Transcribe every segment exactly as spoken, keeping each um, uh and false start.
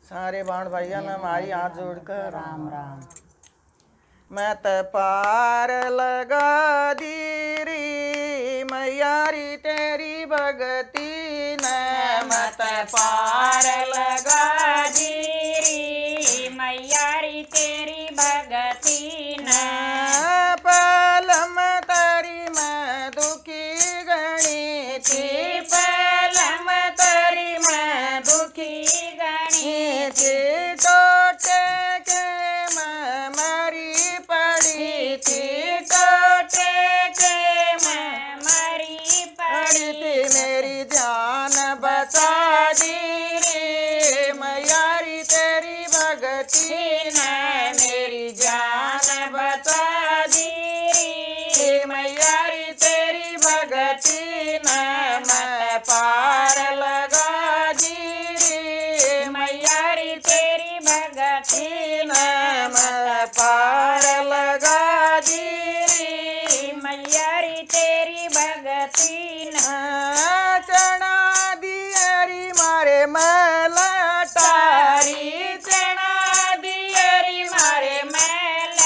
सारे बाण भैया ने हमारी हाथ जोड़कर राम राम। मैं त पार लगा दी री मैयारी तेरी भगती न मैं त पार लगा दी री मैयारी तेरी भगती न पलम तरी मैं दुखी गणी थी पलम तरी मैं दुखी गणी थी टोटे के मैं मरी पड़ी थी टोटे के मैं मरी पड़ी पड़ी थी मेरी जान बचा दी रे मैयारी तेरी भगती न मेरी जान बचा दी रे मैयारी तेरी भगती न मैं पार लगा दी रे मैयारी तेरी भगती न मैं पार लगा दी रे मैयारी तेरी भगती न चना दियरी मारे मला टारी चना दियरी मारे मैल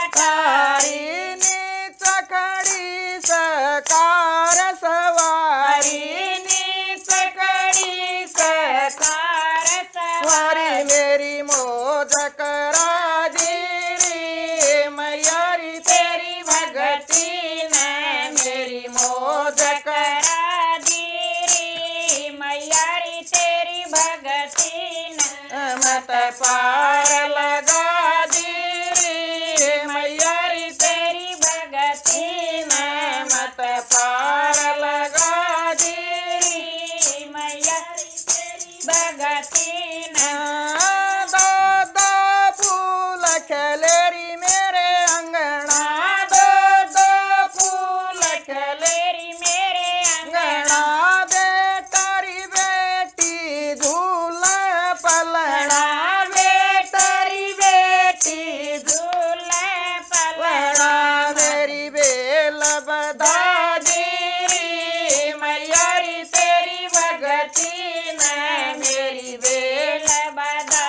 तारी नीच खड़ी सकार सवारी नीच कड़ी सकार सवारी मेरी मौज करा दी रे मैयारी तेरी भगती न मेरी मौज करा करा दी रे मैयारी तेरी भगती न मत पार लगा दी रे मैयारी तेरी भगती न मत पार लगा दी रे मैयारी तेरी भगती न दो दो फूल खलेरी मेरे अंगना दो दो फूल खले लेरी मेरे अंगना बेटारी बेटी झूला पलना बेटारी बेटी झूले पलना पलना मेरी बेल बदा दी रे मैयारी तेरी भगती न मेरी बेल बदा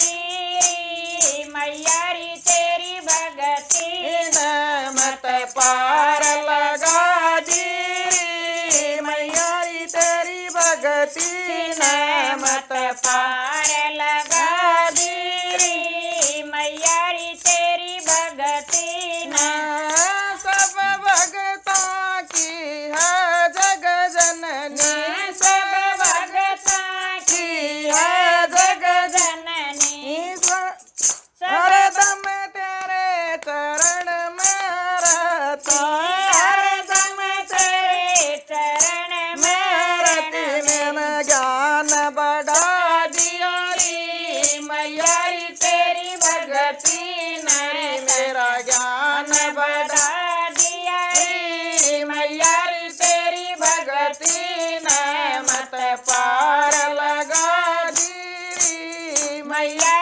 दी मैयारी तेरी भगती न मत पार लगा दी रे मैयारी तेरी भगती न मत पार पार लगा दी मैयारी तेरी भगती न न सब भगता की है जग जननी सब भगता की है जग जननी हरदम तेरे चरण में रहती हरदम तेरे चरण में रति में ज्ञान बढ़ा दिया रे मैयारी तेरी भगती नरी मेरा ज्ञान बढ़ा बढ़ा दिया रे मैयारी तेरी भगती न मत पार लगा दी रे मैया